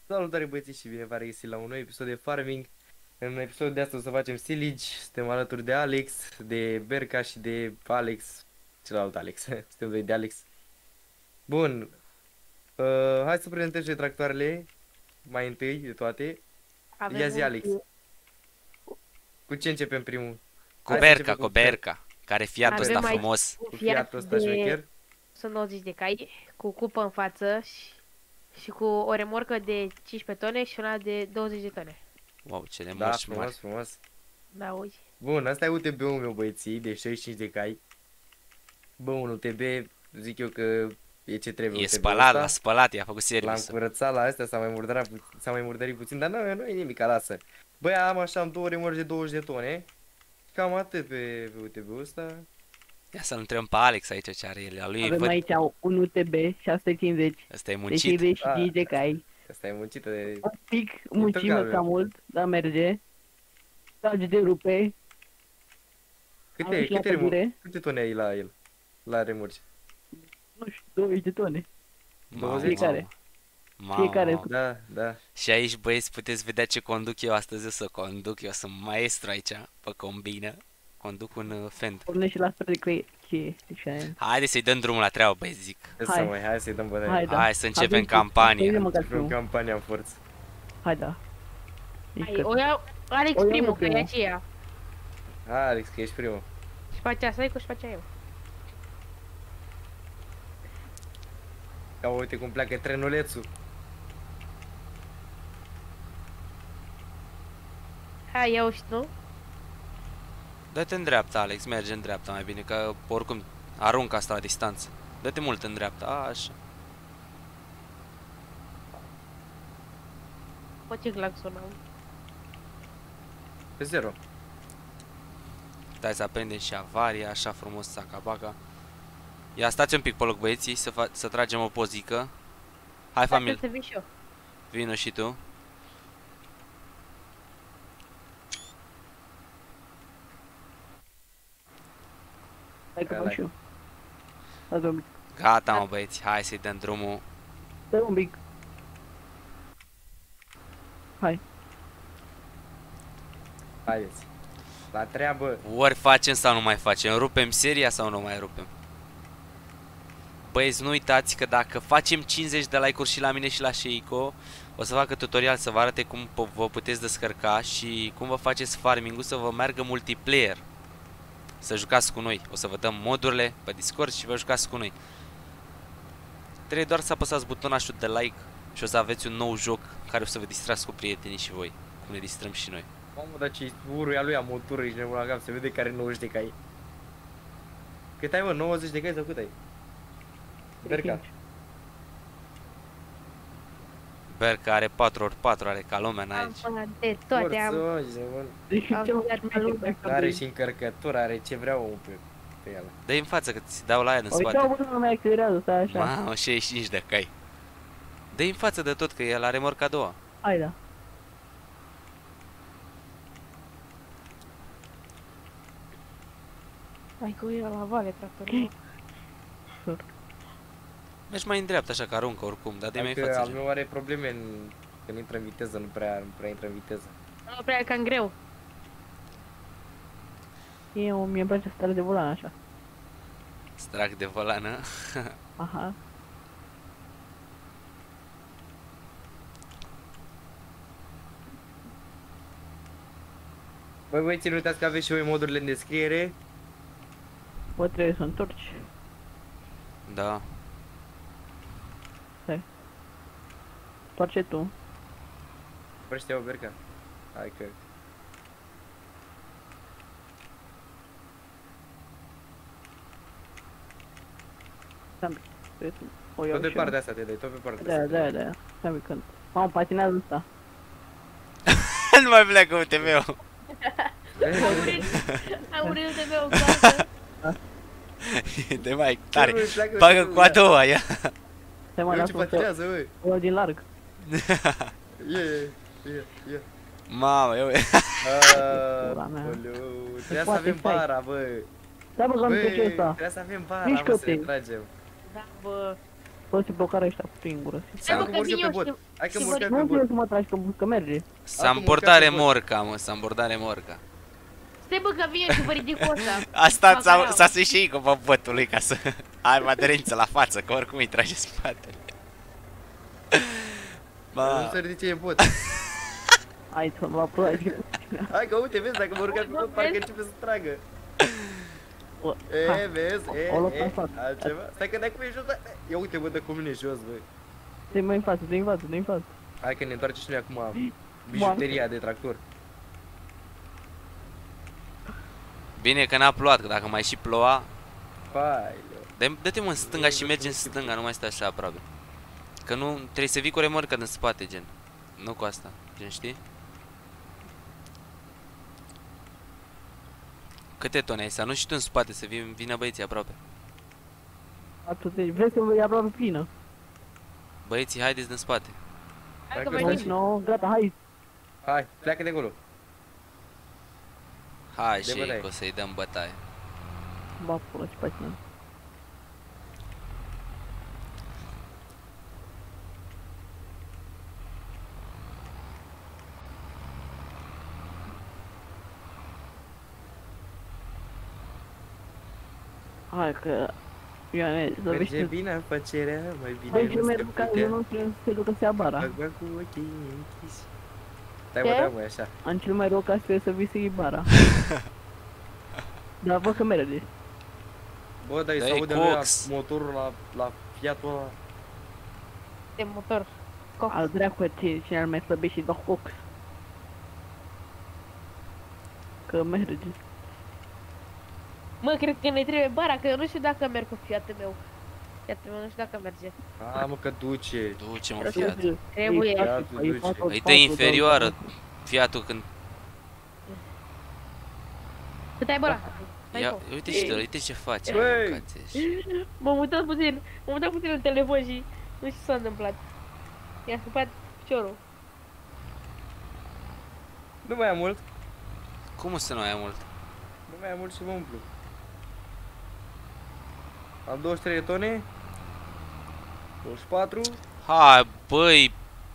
Salutare băieții și bine v-am regăsit la un nou episod de Farming. În episodul de astăzi o să facem Silage. Suntem alături de Alex, de Berca și de Alex, celălalt Alex. Suntem doi de Alex. Bun, hai să prezentăm și tractoarele mai întâi de toate. Ia zi Alex, cu ce începem primul? Cu Berca, cu Berca, care Fiatul ăsta Avem frumos. Cu Fiatul ăsta șmecher. 190 de cai, cu cupă în față și cu o remorcă de 15 tone și una de 20 de tone. Wow, ce Da, nemorci frumos, mari. frumos. Da, uite. Bun, asta e UTB-ul meu băieții, de 65 de cai. Bă, un UTB, zic eu că e ce trebuie E UTB-ul spălat, ăsta. l-a spălat, i-a făcut L-am service. curățat la astea, s-a mai murdărit puțin, dar nu e nimic, lasă. Băi, am două remorci de 20 de tone. Cam atât pe UTB-ul ăsta. Ia să-l întrebăm pe Alex aici ce are el. A lui, Avem văd, aici un UTB 650 ăsta e de muncit. 55 de cai. Asta e muncită de... Un pic muncim tălcarul. cam mult, dar merge. Trage de rupe. Am și la pădure. Câte tone ai la el? La remorci? Nu știu, 20 de tone. 20? Fiecare. Mamă. Fiecare. Mamă. Da, da. Și aici, băieți, puteți vedea ce conduc eu astăzi. O să conduc, eu sunt maestru aici, pe combină. Conduc un Fend. Pornește și la spre de cheie. Haideți să-i dăm drumul la treabă, băieți, zic. Hai să-i dăm bătaie. Hai, da. Hai să începem Avem- campania. Avem măcar Începem primul. campania în forță. Hai, da. Ești Hai, cât? o iau Alex O iau primul, eu că e primul. aceea. Hai, Alex, că ești primul. Și face asta și face eu. Ca uite cum pleacă trenulețul. Hai, iau și tu. Dă-te în dreapta, Alex, merge în dreapta mai bine, că oricum aruncă asta la distanță. Dă-te mult în dreapta, așa. Poți ce claxon am. Pe 0. Stai să aprindem și avaria, așa frumos, saca-baca. Ia, stați un pic pe loc, băieții, să tragem o pozică. Hai, familie, Să vin și eu. vină și tu. Hai că Hai, fac și eu. Hai, un pic. Gata, mă, băieți, hai să-i dăm drumul. Dă un pic. Hai. Haideți. La treabă. Ori facem sau nu mai facem, rupem seria sau nu mai rupem. Băieți, nu uitați că dacă facem 50 de like-uri și la mine și la Sheiko, o să facă tutorial să vă arate cum vă puteți descărca și cum vă faceți farming-ul să vă meargă multiplayer. Să jucați cu noi. O să vă dăm modurile pe Discord și vă jucați cu noi. Trebuie doar să apăsați butonașul de like și o să aveți un nou joc care o să vă distrați cu prietenii și voi. Cum ne distrăm și noi. Mamă, dar ce uruia lui a motoră, ești nebun la cap, se vede că are 90 de cai. Cât ai, mă? 90 de cai sau cât ai? Berca. Berca are 4x4, are ca lumea n aici. Am de toate, am. Forță, bun. Deci Am ce mă dat pe lume. Are și încărcătură, are ce vrea omul pe el. Dă-i în față că ți dau la aia în Uite, spate. bă, lumea accelerează, stai așa. Mamă, 65 de cai. Dă-i în față de tot că el are morca a doua. Hai, da. Hai cu el la vale, tractorul. Mergi mai în dreapta așa că aruncă oricum, dar de mai Dacă al față. meu are probleme când intră în viteză, nu prea intră în viteză. Nu prea e cam greu. Mie îmi place starea de volan așa. Strac de volană. Aha. Băi, băieți, nu uitați că aveți și voi modurile în descriere. Bă, trebuie să întorci. Da. Întoarce tu. Oprește o Berca. Hai că... O iau Tot pe și eu. partea asta te dai, tot pe partea Da, asta. da. Stai un pic când. Mamă, patinează ăsta. Nu mai pleacă UTV-ul. Am murit de meu în casă. De mai tare. Băi, pleacă Bagă UTV-ul, cu a ia. doua, ia. Stai mă, Uite ce lasă-mă să patinează, băi. o iau din larg. Ia. Mamă, eu... Pula mea. Trebuie să poate, avem stai. bara, bă. Stai bă, că am Băi, ce ăsta. trebuie să avem bara, mă, Mișcă-te. să ne tragem. Da, bă. Bă, se blocarea ăștia cu singură. Stai, Hai bă, că că mă urc vin eu pe eu bot. și... Hai că și mă vă- urc eu Nu pe înțeleg bot. să mă tragi că merge. S-a Acum împortat urcă pe remorca, mă, s-a împortat remorca. Stai, bă, că vin eu și vă ridic o ăsta. Asta Bacalao. s-a sus și cu bătului ca să ai aderență la față, că oricum îi trage spatele. Nu Ba, se ridice în bot. Hai să mă plagi. Hai că uite, vezi, dacă mă urcă pe Bă, bot, parcă vezi? începe să tragă. Bă, E, hai. vezi, O luat în față. altceva. Stai că de acum e jos, ia uite, bă, de cum mine jos, bă. Dă-i mai în față, dă-i în față, dă-i în față. Hai că ne întoarce și noi acum bijuteria de tractor. bine că n-a plouat, că dacă mai și ploua, Hai, dă-te mă în stânga și mergi în stânga, nu mai stai așa aproape. Că nu, trebuie să vii cu remorca din spate, gen. Nu cu asta, gen, știi? Câte tone ai să nu și tu în spate, să vină băieții aproape. Atât, vrei să vă aproape plină? Băieții, haideți din spate. Hai că Hai că venim. No, gata, hai. hai, pleacă de acolo. Hai De și bătaie. că o să-i dăm bătaie. Bă, pula, ce faci, mă? Hai că... Ioane, să vezi Merge ce... bine afacerea, mai bine Hai că nu merg ca scăputea. nu trebuie să se ducă să ia bara. Bag cu ochii închiși. Stai mă, Ce? da mă, așa. Am cel mai rău ca să să vii să iei bara. Dar văd că merge. Bă, dar îi se Dă-i aude lui Cox. motorul la Fiatul ăla. De motor. Cox. Al dracu, cine ar mai slăbește și dă Cox. Că merge. Mă, cred că ne trebuie bara, că eu nu știu dacă merg cu Fiatul meu. Fiatul meu nu știu dacă merge. A, mă, că duce. Duce mă Fiat. Trebuie. Îi dă inferioară Fiatul când... Cât ai bara? Stai Ia, tu. uite și uite ce face. Băi! mâncați-și. M-am mutat puțin în telefon și nu știu ce s-a întâmplat. I-a scăpat piciorul. Nu mai am mult. Cum o să nu ai mult? Nu mai am mult și mă umplu. Am 23 de tone. 24. Hai, băi,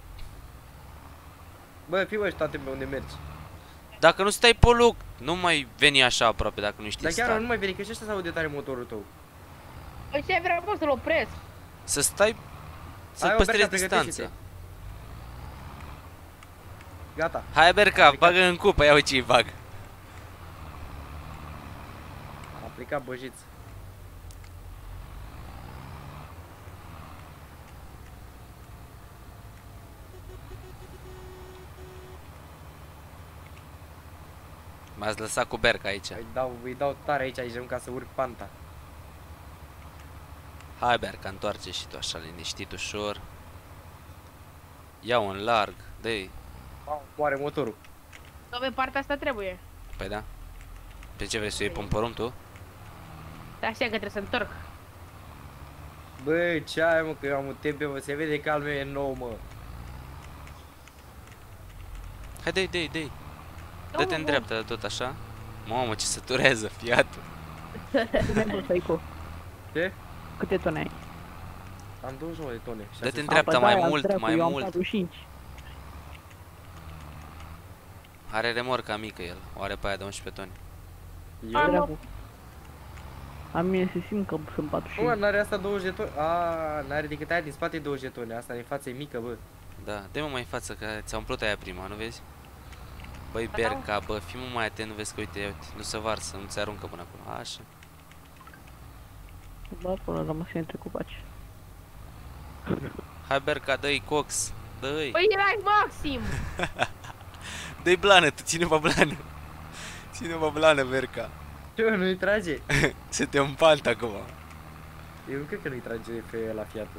Bă, fii bă, și toate pe unde mergi. dacă nu stai pe loc, nu mai veni așa aproape dacă nu știi Dar chiar sta. nu mai veni, că și ăsta se aude tare motorul tău. Păi ce vreau fost să-l opresc? Să stai, să Hai, o, păstrezi Berca, distanța. pregătește-te. Gata. Hai, Berca, bagă în cupă, ia uite ce-i bag. A plecat băjiț. M-ați lăsat cu Berca aici. Îi dau tare aici, aici, ca să urc panta. Hai, Berca, întoarce și tu așa liniștit, ușor. Ia-o în larg, dă-i. Moare motorul. Că pe partea asta trebuie. Păi da. Pe ce vrei să o iei pe un porum tu? Dar așa că trebuie să întorc. Băi, ce ai mă, că eu am un tempe, mă, se vede că al meu e nou, mă. Hai, dă-i. Dă-te în Nu. dreapta tot așa. Mamă, ce săturează Fiatul. Ce? Câte tone ai? Am 29 de tone. Dă-te în 600. dreapta mai mult, mai eu am mult. 45. Are remorca mică el, o are pe aia de 11 tone. Eu? Am- Dracu. A mine se simt că sunt Nu, mă, 45. n-are asta 20 de tone. A, n-are decât aia din spate 20 de tone. Asta din față e mică, bă. Da, dă-mă mai în față, că ți-a umplut aia prima, nu vezi? Băi, Ba, Berca, bă, fii mă mai atent, nu vezi că, uite, ia uite, nu se varsă, nu ți aruncă până acum, așa. Bă, până la mașină între cupaci. Hai, Berca, dă-i cox, dă-i. Păi erai maxim! Dă-i blană, tu ține-o pe blană. Ține-o pe blană, Berca. Ce, nu-i trage? Se te împalt acum. Eu nu cred că nu-i trage pe la Fiatul.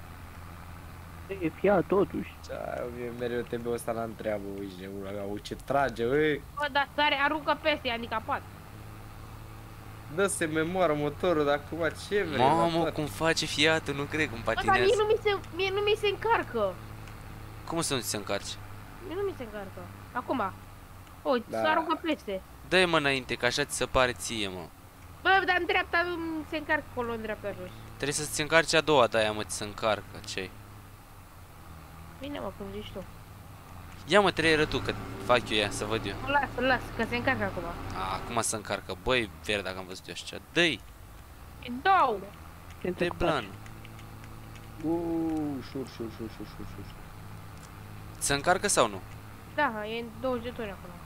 E Fiat totuși. Mie mereu TB-ul ăsta n-am treabă, uite, au ce trage, ui. Bă, dar stare, aruncă peste, e handicapat. Dă-se memoară motorul, dar acum ce vrei? Mamă, la cum face Fiatul, nu cred cum Bă, dar patinează. mie nu mi se încarcă. Cum să nu ți se încarci? Mie nu mi se încarcă. Acum. Uite, Da. să aruncă peste. Dă-i mă înainte, că așa ți se pare ție, mă. Bă, dar în dreapta se încarcă acolo, în dreapta jos. Trebuie să-ți încarci a doua de aia, mă, ți se încarcă, ce-i? Bine, mă, cum zici tu. Ia mă, trei tu, că fac eu ea, să văd eu. Lasă, că se încarcă acum. Acum se încarcă, băi, verde dacă am văzut eu așa. Dă-i, E două. dă-i plan. Șur. Se încarcă sau nu? Da, e în 20 de tone acolo.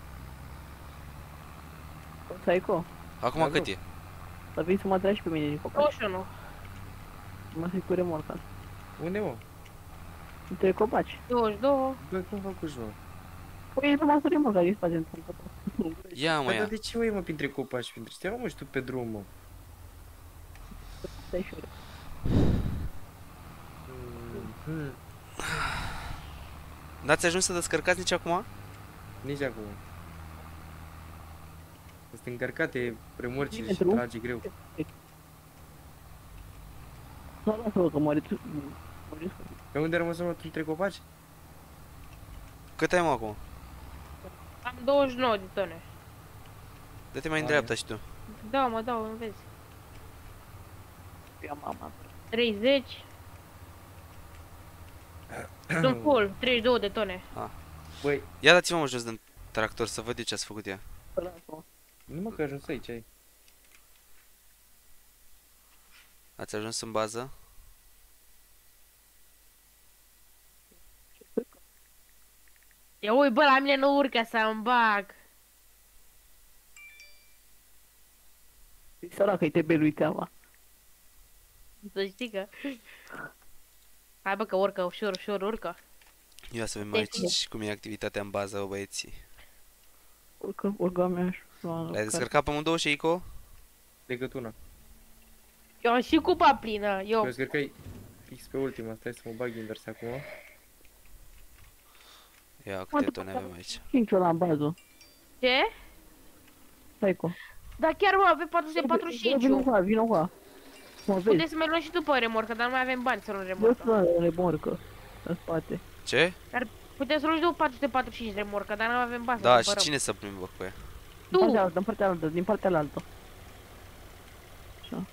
Psycho, Acum Da, cât nu. e? să vii să mă tragi pe mine din copaci. 21. Mă să-i cu remorca. Unde, mă? Între copaci. 22. Bă, cum fac cu joc? Păi e rămas o remorca din spate într-un copac. Ia mă, Păi, dar ia. de ce mă, mă, printre copaci, printre stea, mă, și tu pe drum, mă? Stai și Mhm. N-ați ajuns să descărcați nici acum? Nici acum. Sunt încărcate remorcile și Metru. trage greu. Nu, lasă-mă că mă risc. Pe unde rămâs mă, tu între copaci? Cât ai mă acum? Am 29 de tone. Dă-te mai în Hai. dreapta și tu. Da, mă dau, nu vezi. Ia mama. 30. Sunt full, 32 de tone. Băi, Ia dați-mă mă jos din tractor să văd eu ce ați făcut ea. Lasă-mă. nu mă că ajuns aici, ai. Ați ajuns în bază? Ia ui, bă, la mine nu urcă să-mi bag. E săracă, îi te belui teama. Să știi că... Hai bă, că urcă, ușor urcă. Ia să vedem Deci- aici cum e activitatea în bază, bă, băieții. Urca mea și... L-ai descărcat pe amândouă și Ico? Decât una. Eu am și cupa plină, eu... Eu cred că e fix pe ultima, stai să mă bag invers acum. Ia câte tone avem aici. 5 ăla în bază. Ce? Psycho. Da chiar mă, avem 445. Vino cu Mă vezi. Puteți să mai luăm și tu pe remorcă, dar nu mai avem bani să luăm Vă remorcă. să remorcă. În spate. Ce? Puteți să luăm și tu 445 remorcă, dar nu avem bani să Da, și cumpărăm. cine să plimbă cu ea? Din partea altă, din partea altă. Așa.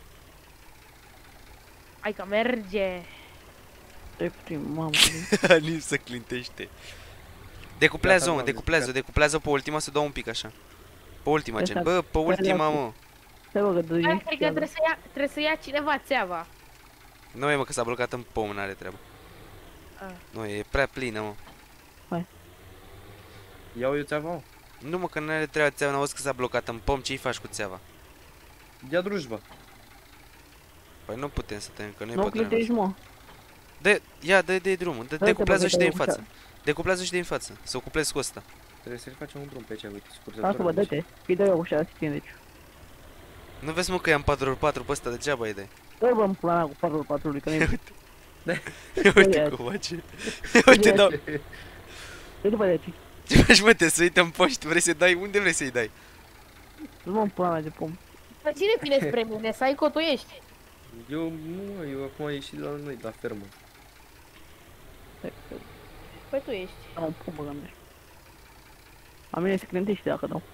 Hai că merge. Stai puțin, mamă. Nici să clintește. Decuplează, Gata, mă, m-am decuplează pe ultima să dau un pic așa. Pe ultima, gen, Exact. bă, pe ultima, mă. Stai bă, că dă Hai, cred că trebuie să ia cineva țeava. Nu e, mă, că s-a blocat în pom, n-are treabă. Ah. Nu, e prea plină, mă. Iau eu țeava, mă. Nu, mă, că n-are treabă țeava, n-auzi că s-a blocat în pom, ce-i faci cu țeava? Ia drujba. Păi nu putem să tăiem, că nu e Nu pe terenul clintești, nostru. mă. Ia, dă-i drumul, Dă-te, decuplează bă, și de în dă-te, față. Decuplează și de în față, să o cuplezi cu ăsta. Trebuie să-i facem un drum pe aici, uite, Lasă bă, dă-te. Îi dă eu ușa, ține deci. Nu vezi, mă, că i-am 4x4 pe ăsta, degeaba îi dai. Dă-l bă în pula mea cu 4x4-ului, că nu-i... Uite cum face. Uite, dau. Dă-l bă de aici. Ce faci, mă, te să uită în poști, vrei să-i dai? Unde vrei să-i dai? Dă-l bă în pula mea de pom. Dar cine vine spre mine? Psycho, tu ești. Eu, nu, eu acum am ieșit la noi, la fermă. Stai, Păi tu ești. am un pom băga mea. A mine se clintește dacă dau.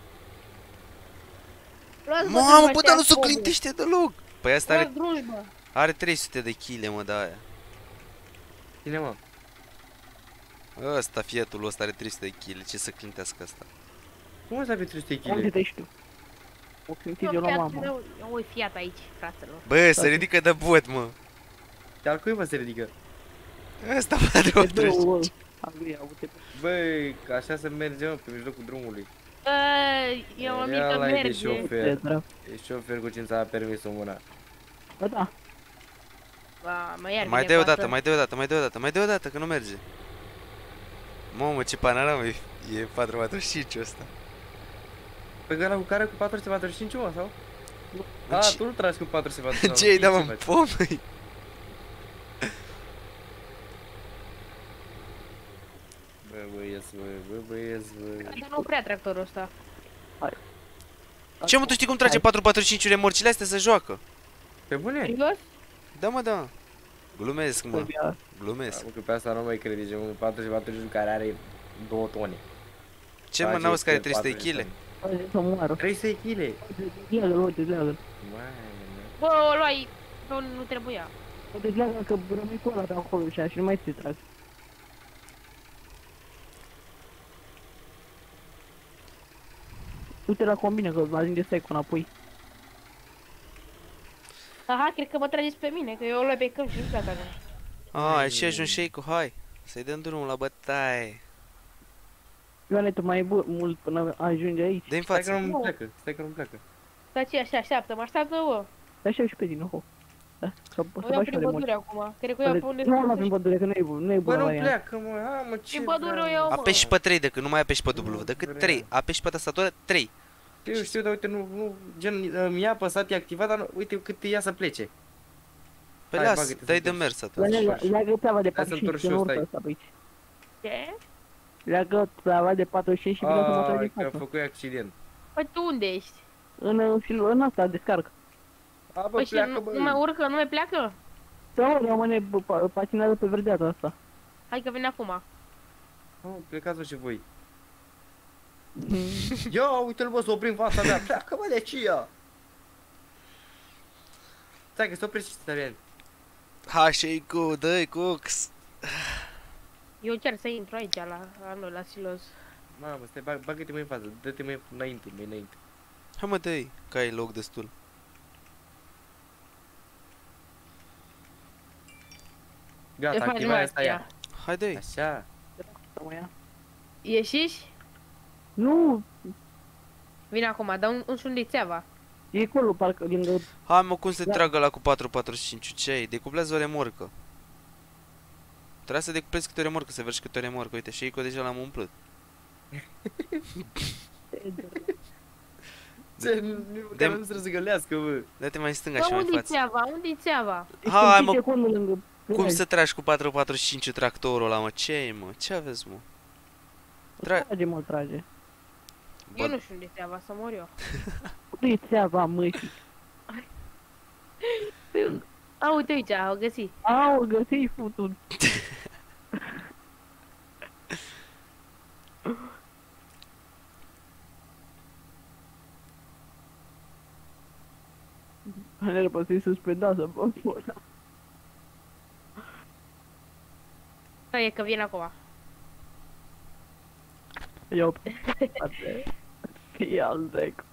Luați, Mamă, bă, dar nu se clintește deloc. Păi asta Luați are, drujbă. are 300 de kg, mă, da aia. Cine, mă? Ăsta, Fiatul ăsta are 300 de kg, ce să clintească asta? Cum o să avea 300 Unde kg? te știi tu? O clintit eu la mamă. Eu ui Fiat aici, fraților. Bă, se ridică de bot, mă. Dar cui vă se ridică? Ăsta 485. Am lui, au te Băi, că așa se merge, mă, pe mijlocul drumului. Eu am Ia mică la-i de merge. șofer. dracu. E șofer cu 5 a permis-ul în mâna. Bă, da. Ba, mă iar Mai vine dai o cu asta. dată, mai dai o dată, mai dai o dată, mai dai o dată, că nu merge. Mamă, ce panoramă e 445 ăsta. Pe ăla cu care cu 445, mă, sau? A, Ce- tu nu tragi cu 445. Ce-i dau în faci? pom? Bă, băieți, bă, băieți, bă. Dar nu prea tractorul ăsta. Ce, mă, tu știi cum trage 445 remorcile astea să joacă? Pe bune? Serios? Da, mă, da. Glumesc, mă, glumesc. Mă, că pe asta nu mai crede, gen, un 445 care are 2 tone. Ce, mă, n-auzi că are 300 de kg? Să moară. 300 kg? Leagă-l, uite, leagă-l. Mai, Bă, o luai Nu trebuia. Deci leagă că rămâi cu ăla de acolo și așa și nu mai ți trag. Du-te la combine că mă ajunge să-i cu înapoi. Aha, cred că mă trageți pe mine, că eu o luai pe câmp și nu pleacă acum. Aici ajung shake-ul, hai. Să-i dăm drumul la bătaie. Ioane, tu mai e mult până ajungi aici. Dă-i în Stai că față. nu pleacă, stai că nu pleacă. Stai ce, așa, așteaptă, mă așteaptă, bă. Stai și eu și pe din nou. Da, să Mă să iau faci prin de mult. pădure acum. Cred că eu iau pe unde Nu, nu prin pădure, că nu e Bă, bună nu variantă. pleacă, mă, hai mă, ce Din pădure vreau, o iau, mă. Apeși pe 3 decât nu mai apeși pe W, decât vreau. 3. Apeși pe tastatură 3. Știu, dar uite, nu, gen, mi-a apăsat, e activat, dar uite cât ia să plece. Păi Hai, las, bagă-te dai să de te mers atunci. Leagă treaba de Hai să-l 45 torc și și nu eu, urcă stai. ăsta pe aici. Ce? Leagă treaba de 45 și vine să mă tragi Ai, în că a față. făcut accident. Păi tu unde ești? În asta, descarc. A, bă, Păi și pleacă, nu mai bă. urcă, nu mai pleacă? Da, mă, rămâne patinează pe verdeata asta. Hai că vine acum. Plecați-o și voi. Ia, uite-l, bă, să oprim fața mea. Pleacă, bă, de aceea. Stai că se oprește și Tarian. Ha, shake-ul, dă-i cooks. Eu încerc să intru aici la noi, la silos. Mamă, stai, bagă-te mai în față, dă-te mai înainte, mai înainte. Hai mă, dă-i, că ai loc destul. Ce Gata, faci, activarea asta Matia? ea. Hai, dă-i. Așa. Ieșiși? Nu, Vine acum, dă un șundic țeava. e acolo, parcă, lângă... Hai mă, cum se Da. tragă la cu 445? Ce ai? Decuplează o remorcă. Trebuie să decuplezi câte o remorcă, să vezi câte o remorcă. Uite, shake-ul deja l-am umplut. Ce, De- nu trebuie să gălească, bă. Dă-te mai în stânga Bă, și mai în unde-i față. țeava? Unde-i țeava? Hai, mă. Secundă lângă... Cum să tragi cu 445 tractorul ăla, mă? Ce e, mă? Ce aveți, mă? Trage, mă, trage. Eu nu știu unde-i țeava, să mor eu. Nu-i țeava, măi. A, uite aici, au găsit. Au, găsi futut. Ne să-i suspendează, bă, ăla. E că vine acum. Ia-o pe spate. Ia-l dec.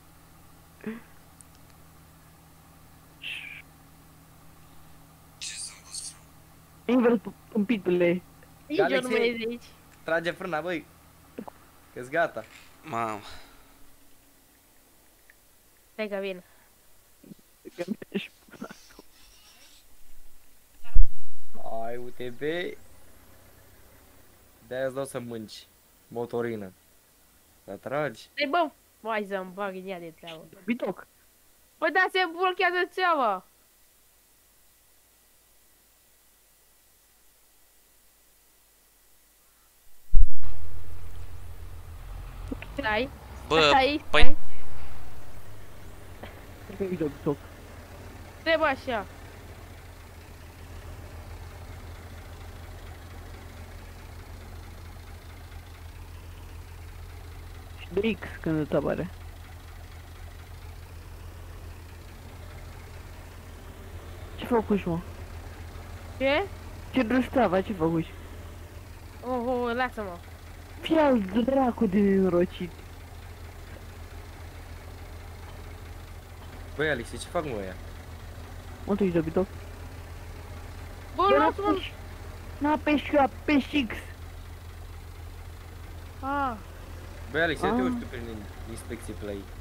Invers împitule. Nici eu nu Alexei. mai ies de aici. Trage frâna, băi. Că-s gata. Mamă. Stai că vin. Ai, UTB. De-aia îți dau să mânci. Motorină. Să tragi. Stai, bă, mai să-mi bag în ea de treabă. Bitoc. Bă, da, se blochează țeava. Stai, Bă, stai, păi- stai. Bitoc. Trebuie așa. Și de X când îți apare. Ce făcuși, mă? Ce? Ce drăstava, ce făcuși? Oh, lasă-mă. Fii al dracu de nenorocit. Băi, Alex, ce fac mă ăia? Mă, tu ești de Bitoc? Bă, lasă-mă. N-apeși, eu apeși X. Ah, Băi, Alex, ia te Ah. uiți tu prin inspecție pe la ei.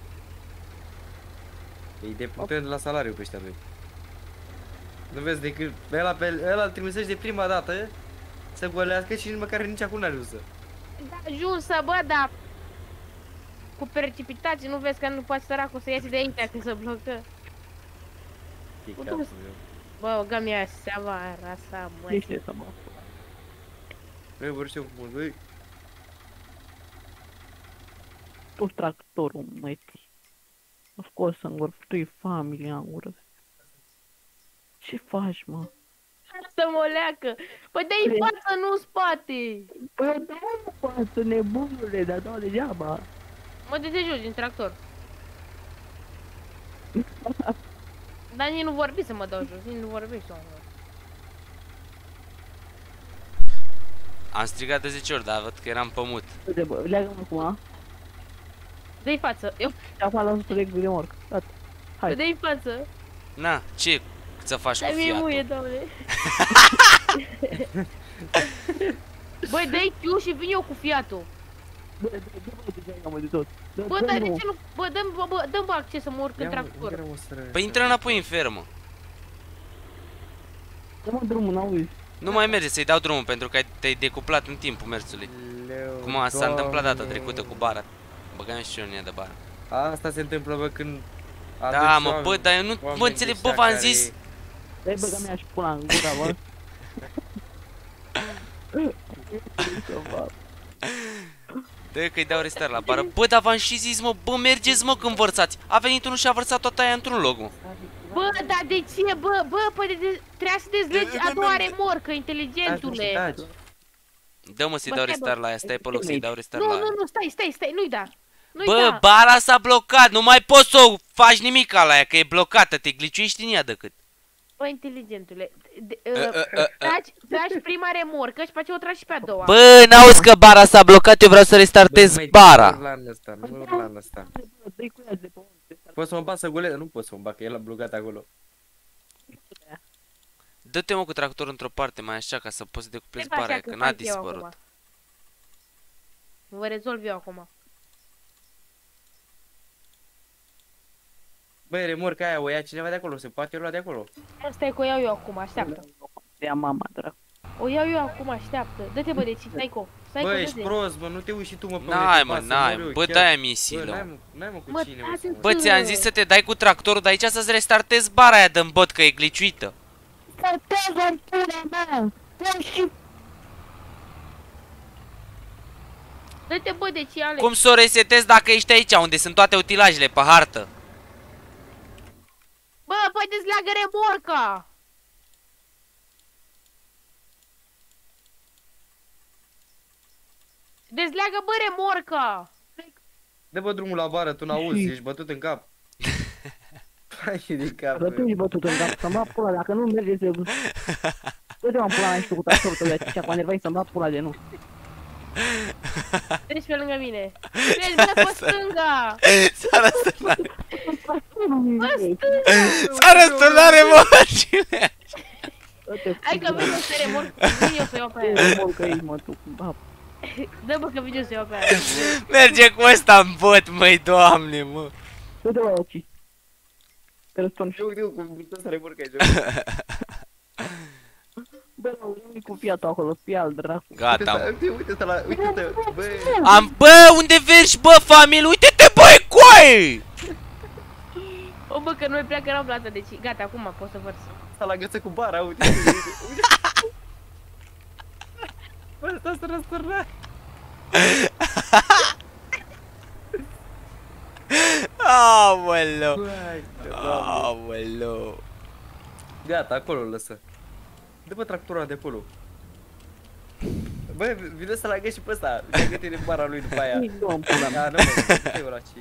Îi deputăm de la salariu pe ăștia doi. Nu vezi decât ăla îl trimisești de prima dată să golească și nici măcar nici acum n-a ajuns să. da, ajunsă, bă, dar... Cu precipitații, nu vezi că nu poate săracul să iese de aici, că se blocă. E Uite, capul mă. meu. Bă, gă-mi aia seama, rasa, mă. Ești să mă. Băi, vorbește cu mult, băi. Tu tractorul, măi. A scos singur, tu-i familia în gură. Ce faci, mă? Să mă leacă. Păi dă-i în față, nu în spate. Păi eu dau în față, nebunule, dar dau degeaba. Mă de jos din tractor. Dar nici nu vorbi să mă dau jos, nici nu vorbești, omul. Am strigat de 10 ori, dar văd că eram pe mut. Uite, bă, leagă-mă acum. Dă-i față, eu, Și acum lasă să leg remorc. Gata. Hai. dă-i față. Na, ce să faci cu Dar mie muie, fiatul? doamne. Băi, dă-i Q și vin eu cu fiatul. Bă, de tot. Bă, dar de ce nu... Bă, dă-mi acces să mă urc în tractor. Păi intră înapoi în fermă. Dă-mă drumul, n-auzi. Nu mai merge să-i dau drumul pentru că te-ai decuplat în timpul mersului. Cum s-a întâmplat data trecută cu bara. Băgam și eu în ea de bara. Asta se întâmplă, bă, când... Da, aduci mă, bă, oameni- dar eu nu oameni mă înțeleg, bă, ăștia v-am care- zis. Dai băga mea și pula în gura, bă. Dă că-i dau restart la bară. Bă, dar v-am și zis, mă, bă, mergeți, mă, când vărsați. A venit unul și a vărsat toată aia într-un loc, mă. Bă, dar de ce? Bă, păi trebuia să dezlegi a doua remorcă, inteligentule. Taci. Dă-mă să-i Bă, dau stai, bă. restart la aia, stai pe loc să-i dau restart Nu, la nu, aia. nu, stai, nu-i da. Nu-i Bă, da. bara s-a blocat, nu mai poți să o faci nimic la aia, că e blocată, te gliciuiești în ea decât. Bă, inteligentule. Tragi prima remorcă și pe aceea o tragi și pe a doua. Bă, n-auzi că bara s-a blocat, eu vreau să restartez bara. Nu urla în ăsta, nu urla în ăsta. Dă-i cu ea de pe unde. Poți să mă bat să goleze? Nu pot să mă bat, că el a blocat acolo. Dă-te, mă, cu tractorul într-o parte mai așa, ca să poți să decuplezi Stai pe bara, așa, că că n-a fac eu dispărut. acum. Vă rezolv eu acum. Băi, remorca aia o ia cineva de acolo, se poate lua de acolo. Stai că o iau eu acum, așteaptă. Te ia mama, dracu. O iau eu acum, așteaptă. Dă-te, bă, deci, stai-co. Bă, ești prost, bă, nu te uiți și tu, mă, pe N-ai, unde te mă, pasă, n-ai, mor eu, bă, chiar. de-aia Bă, misilă. n-ai, mă, cu Mă, cine, mă, dați-mi să Bă, Bă. ți-am zis să te dai cu tractorul de aici să-ți restartezi bara aia de-n bot, că e gliciuită. Saltează-mi pula mea! Dă-mi și... Dă-te, bă, deci, Alex. Cum să o resetezi dacă ești aici, unde sunt toate utilajele pe hartă? Bă, păi dezleagă remorca! Dezleagă, bă, remorca! Dă, bă, drumul la bară, tu n-auzi, Și- ești bătut în cap. Hai de cap, Că tu ești bătut în cap, să-mi bat pula, dacă nu merge să... Dă-te mă pula mea și tu cu tractorul tău de aici, cu nervai să-mi bat pula de nu. Treci pe lângă mine. Treci, bă, pe stânga! S-a răsturnat, Pe stânga! s-a răsturnat remorcile. Hai că vin eu să remorc, vin eu să iau pe aia. Mor că ești, mă, tu, bap. Dă, bă, că vin eu să iau pe aia. Merge cu ăsta în bot, măi, doamne, mă. Dă-te mă, ochi. Te răstorni și... Eu, cum să remorca aici. Bă, nu cu fiatul acolo, fia-l, dracu. Gata, mă. Uite-te la, uite-te, bă. Bă, unde vergi, bă, familie? Uite-te, băi, coaie! O, bă, că noi pleacă erau plată, deci gata, acum pot să vărs. Sta la găță cu bara, uite. Bă, ăsta s-a răsturnat. Aoleu, Hai, Doamne. aoleu. Gata, acolo lăsă. Dă-mă tractura de acolo. Bă, vine să la găsi și pe ăsta. Leagă-te de bara lui după aia. Nu, în pula mea. Da, nu mă, du-te eu la ce.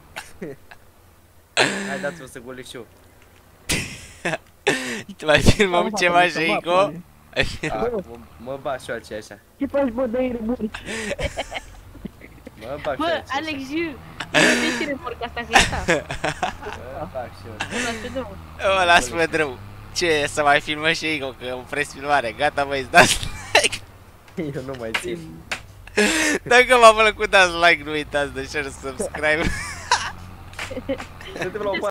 Hai, dați-mă să golesc și eu. Mai filmăm ceva și Ico? Mă bat și eu aceea așa. Ce faci, bă, dă-i remorci? Mă bag și eu Bă, aceea așa. Alex, Jiu, de ce remorca asta, că e asta? Mă bag și eu. Nu las pe drum. Mă las pe drum. Ce, să mai filmăm și Ico, că opresc filmarea. Gata, băi, îți dați like. Eu nu mai țin. Dacă v-a plăcut, dați like, nu uitați de share, subscribe. Suntem la o